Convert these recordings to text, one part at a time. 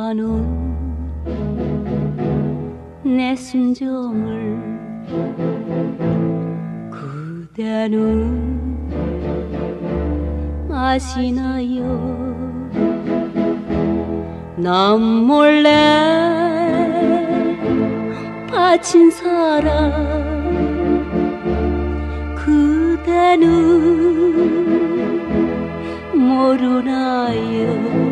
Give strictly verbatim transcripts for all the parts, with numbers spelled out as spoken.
나눈 내 순정을 그대는 아시나요? 남 몰래 바친 사랑 그대는 모르나요?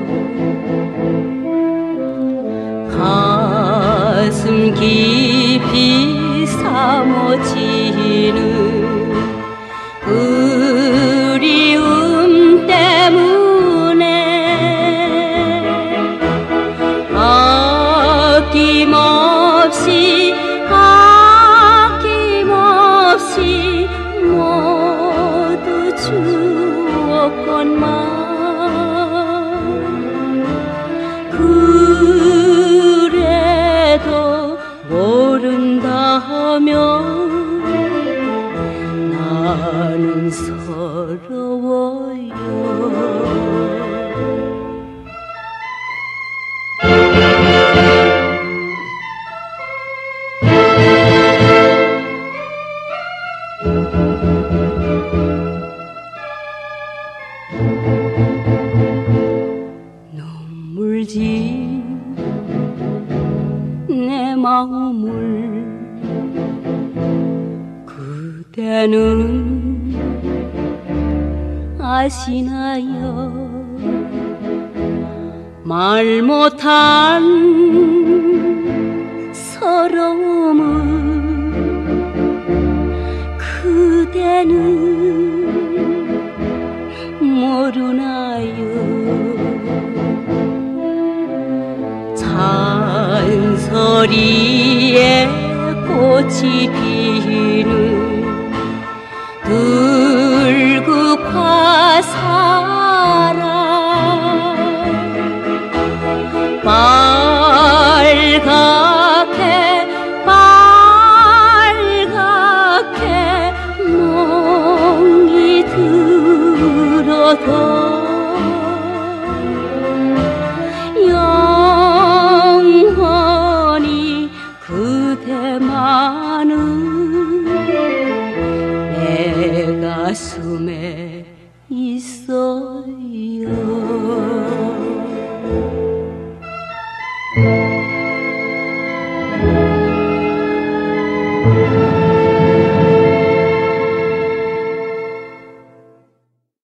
가슴 깊이 사모치는 그리움 때문에 아낌없이 아낌없이 모두 주었건만 그래도 모른다면 나는 서러워요. 눈물진 내 마음을 그대는 아시나요? 말 못한 서러움을 그대는 모르나요? 잔소리에 꽃이 피는 들국화 사랑 빨갛게 빨갛게 멍이 들어도 영원히 그대만은 내 가슴에 있어요.